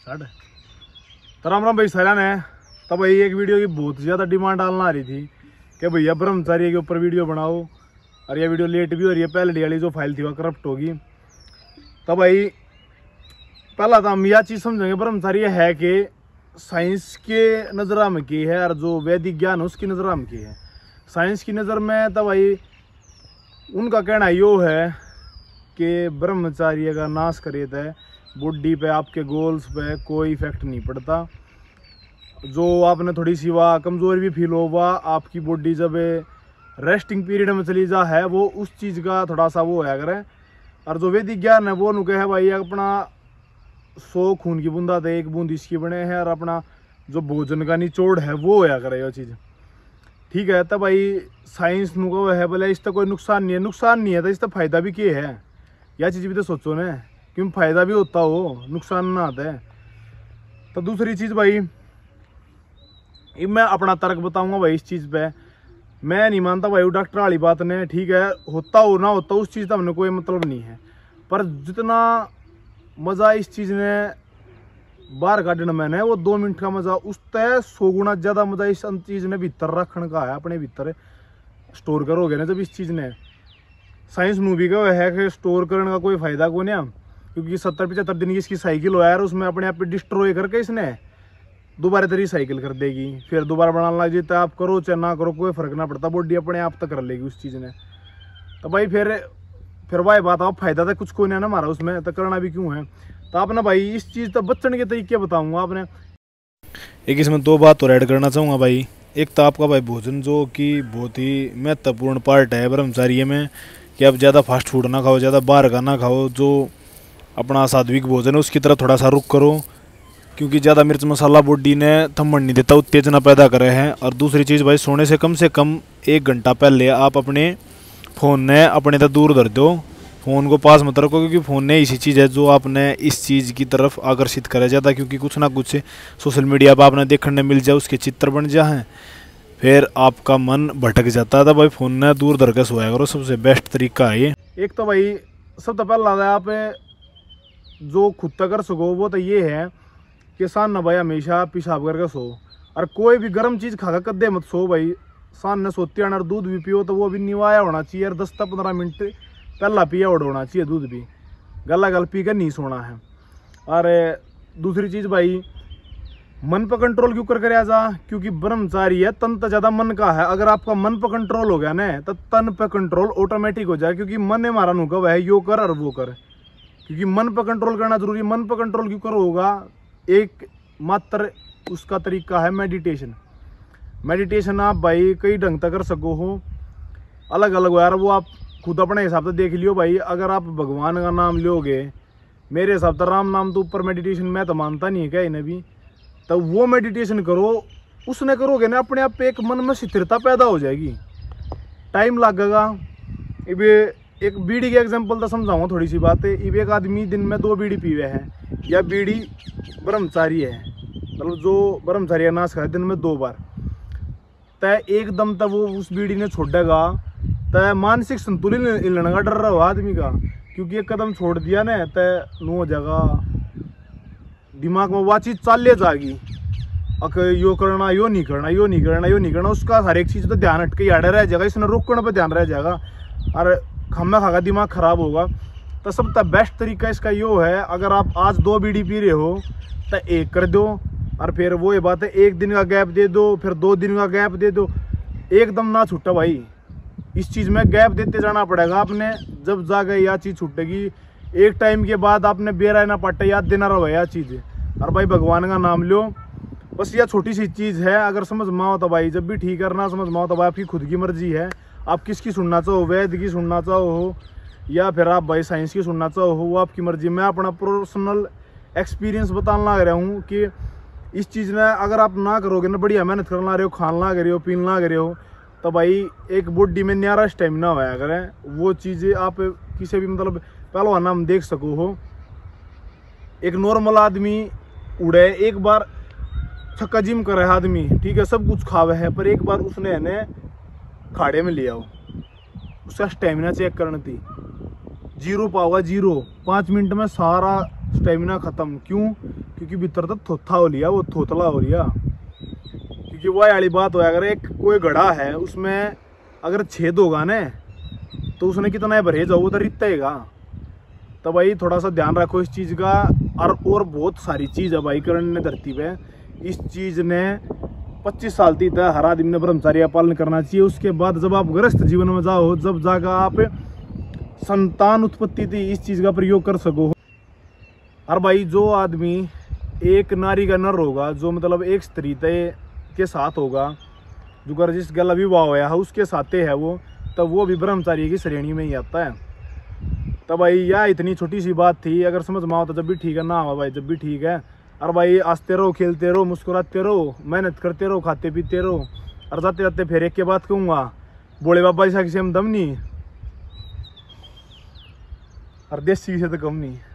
Start. तो राम राम भाई सारा ने। तो भाई एक वीडियो की बहुत ज़्यादा डिमांड डालना आ रही थी कि भैया ब्रह्मचारी के ऊपर वीडियो बनाओ, और ये वीडियो लेट भी हो रही है। पहले वाली जो फाइल थी वह करप्ट होगी। तो भाई पहला तो हम यह चीज़ समझेंगे, ब्रह्मचारी है कि साइंस के नज़र में की है और जो वैदिक ज्ञान है उसकी नज़र में की है। साइंस की नज़र में तो भाई उनका कहना यो है कि ब्रह्मचार्य का नाश करे तो बॉडी पे, आपके गोल्स पे कोई इफेक्ट नहीं पड़ता। जो आपने थोड़ी सी वह कमज़ोर भी फील होगा, आपकी बॉडी जब रेस्टिंग पीरियड में चली जा है, वो उस चीज़ का थोड़ा सा वो होया करे। और जो वैदिक ज्ञान है वो नुके है भाई अपना 100 खून की बूंदा थे 1 बूंद इसकी बने हैं, और अपना जो भोजन का निचोड़ है वो होया करे ये चीज़। ठीक है। तो भाई साइंस नुको है बोले इसका कोई नुकसान नहीं है, नुकसान नहीं है तो इसका फ़ायदा भी क्या है, यह चीज़ भी तो सोचो ना, क्यों फ़ायदा भी होता हो, नुकसान ना आता है। तो दूसरी चीज़ भाई मैं अपना तर्क बताऊंगा भाई इस चीज़ पे। मैं नहीं मानता भाई वो डॉक्टर वाली बात ने, ठीक है, होता हो ना होता उस चीज़ का हमने कोई मतलब नहीं है, पर जितना मज़ा इस चीज़ ने बाहर काटने में है वो 2 मिनट का मज़ा उस तय 100 गुना ज़्यादा मज़ा इस चीज़ ने भीतर रखने का है, अपने भीतर स्टोर करोगे ना जब इस चीज़ ने। साइंस नू भी कहा है कि स्टोर करने का कोई फ़ायदा को नहीं, क्योंकि 70-75 दिन की इसकी साइकिल हो यार, उसमें अपने आप पे डिस्ट्रॉय करके इसने दोबारा तरी साइकिल कर देगी, फिर दोबारा बनाना लग जाता है। आप करो चाहे ना करो कोई फ़र्क ना पड़ता, बॉडी अपने आप तक कर लेगी उस चीज़ ने। तो भाई फिर वही बात आप फ़ायदा तो कुछ कोई नहीं ना हमारा उसमें, तो करना भी क्यों है। तो आपने भाई इस चीज़ तो बचने के तरीके बताऊँगा आपने। एक इसमें 2 बात और ऐड करना चाहूँगा भाई। एक तो आपका भाई भोजन जो कि बहुत ही महत्वपूर्ण पार्ट है ब्रह्मचार्य में, कि आप ज़्यादा फास्ट फूड ना खाओ, ज़्यादा बाहर का ना खाओ, जो अपना सात्विक भोजन है उसकी तरफ थोड़ा सा रुख करो, क्योंकि ज़्यादा मिर्च मसाला बॉडी ने थम्मन नहीं देता, उत्तेजना पैदा करे हैं। और दूसरी चीज़ भाई सोने से कम 1 घंटा पहले आप अपने फ़ोन ने अपने तक दूर धर दो, फ़ोन को पास मत रखो, क्योंकि फ़ोन ने ऐसी चीज़ है जो आपने इस चीज़ की तरफ आकर्षित करे ज़्यादा, क्योंकि कुछ ना कुछ सोशल मीडिया पर आपने देखने मिल जाए, उसके चित्र बन जाए, फिर आपका मन भटक जाता है। तो भाई फ़ोन ने दूर धर के सोया करो, सबसे बेस्ट तरीका है ये। एक तो भाई सबसे पहला आप जो खुद तक कर सको वो तो ये है कि सान ना भाई हमेशा पेशाब करके सो, और कोई भी गर्म चीज़ खाकर कद्दे मत सो भाई। सान ने सोते आना, और दूध भी पियो तो वो भी निवाया होना चाहिए, और 10 से 15 मिनट पहला पिया होना चाहिए दूध भी, गला गल पी कर नहीं सोना है। और दूसरी चीज़ भाई मन पर कंट्रोल क्यों कर जा, क्योंकि ब्रह्मचारी है, तन तो ज़्यादा मन का है। अगर आपका मन पर कंट्रोल हो गया ना तो तन पर कंट्रोल ऑटोमेटिक हो जाए, क्योंकि मन है हमारा नुका है यो कर और वो कर, क्योंकि मन पर कंट्रोल करना जरूरी है। मन पर कंट्रोल क्यों करो होगा, एक मात्र उसका तरीका है मेडिटेशन। मेडिटेशन आप भाई कई ढंग तक कर सको हो, अलग अलग हो यार, वो आप खुद अपने हिसाब से देख लियो भाई। अगर आप भगवान का नाम लोगे, मेरे हिसाब से राम नाम तो ऊपर मेडिटेशन मैं तो मानता नहीं है क्या इन्हें भी, तो वो मेडिटेशन करो, उसने करोगे ना अपने आप पे एक मन में स्थिरता पैदा हो जाएगी। टाइम लगेगा। अब एक बीड़ी के एग्जांपल तो समझाऊंगा थोड़ी सी बात है। अब एक आदमी दिन में 2 बीड़ी पीवे है, या बीड़ी ब्रह्मचारी है, मतलब जो ब्रह्मचारी का नाश करे दिन में 2 बार, तय एकदम तक वो उस बीड़ी ने छोड़ेगा तय मानसिक संतुलन हिलने का डर रहा आदमी का, क्योंकि एक कदम छोड़ दिया ना तय नो हो जाएगा, दिमाग में वो चीज़ चाल ले जाएगी, अगर यो करना यो नहीं करना, यो नहीं करना, यो नहीं करना, उसका हर एक चीज़ तो ध्यान हटके याडे रह जाएगा, इसने रोकने पर ध्यान रह जाएगा, और खामा खागा दिमाग खराब होगा। तो सबसे बेस्ट तरीका इसका यो है, अगर आप आज 2 बीड़ी पी रहे हो तो 1 कर दो, और फिर वो ये बात है 1 दिन का गैप दे दो, फिर 2 दिन का गैप दे दो, एकदम ना छूटा भाई। इस चीज़ में गैप देते जाना पड़ेगा आपने, जब जाके यह चीज़ छूटेगी। एक टाइम के बाद आपने बेरा ना पाटे याद देना रहो यह चीज़, और भाई भगवान का नाम लो, बस यह छोटी सी चीज़ है। अगर समझ में आओ तो भाई जब भी ठीक करना, समझ में आओ तो भाई आपकी खुद की मर्जी है, आप किसकी सुनना चाहो, वैद की सुनना चाहो या फिर आप भाई साइंस की सुनना चाहो, वो आपकी मर्जी। मैं अपना पर्सनल एक्सपीरियंस बताना लग रहा हूँ कि इस चीज़ में अगर आप ना करोगे ना, बढ़िया मेहनत करना रहे हो, खाना लग रहे हो, पीना लग रहे हो, तो भाई एक बॉडी में न्यारा स्टेमिना होया करें। वो चीज़ें आप किसी भी मतलब पहलवान हम देख सको हो, एक नॉर्मल आदमी उड़े, एक बार छक्का जिम करे आदमी, ठीक है, सब कुछ खावे है, पर एक बार उसने है खाड़े में लिया हो, उसका स्टेमिना चेक करनी थी, 0 पाओगा 0, 5 मिनट में सारा स्टेमिना ख़त्म। क्यों? क्योंकि भीतर तक थोथा हो लिया, वो थोतला हो लिया। क्योंकि वह वाली बात हो, अगर एक कोई घड़ा है उसमें अगर छेद होगा ना तो उसने कितना भरेज हो वो तो रितेगा। तो भाई थोड़ा सा ध्यान रखो इस चीज़ का। और बहुत सारी चीज़ है भाई करण ने धरती पे, इस चीज़ ने 25 साल तक हर आदमी ने ब्रह्मचर्य पालन करना चाहिए। उसके बाद जब आप गृहस्थ जीवन में जाओ, जब जाकर आप संतान उत्पत्ति थी इस चीज़ का प्रयोग कर सको। और भाई जो आदमी एक नारी का नर होगा, जो मतलब एक स्त्री के साथ होगा, जो कर जिस गल विवाह होया है उसके साथे है वो, तब वो भी ब्रह्मचारी की श्रेणी में ही आता है। तब भाई यह इतनी छोटी सी बात थी, अगर समझ में आओ तो जब भी ठीक है, ना आओ भाई जब भी ठीक है। और भाई हंसते रहो, खेलते रहो, मुस्कुराते रहो, मेहनत करते रहो, खाते पीते रहो। और जाते जाते फिर एक के बात कहूँगा, बोले बाबा जी से हम दम नहीं और देसी से तो कम नहीं।